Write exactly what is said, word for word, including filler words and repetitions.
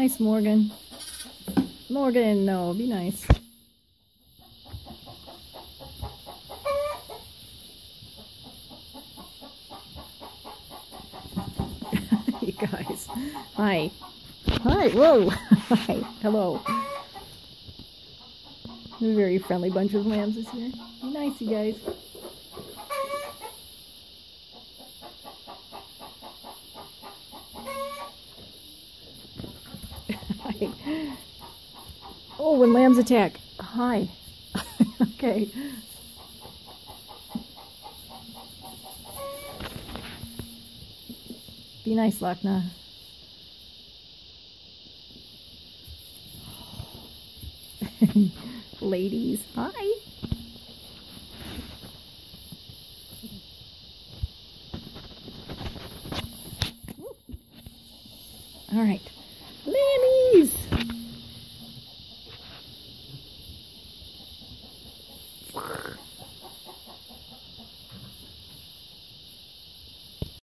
nice, Morgan. Morgan, no, be nice. You guys. Hi. Hi, whoa. Hi, hello. We're a very friendly bunch of lambs this year. Be nice, you guys. Hi. Oh, when lambs attack. Hi. Okay. Be nice, Lakna. Ladies, hi. All right.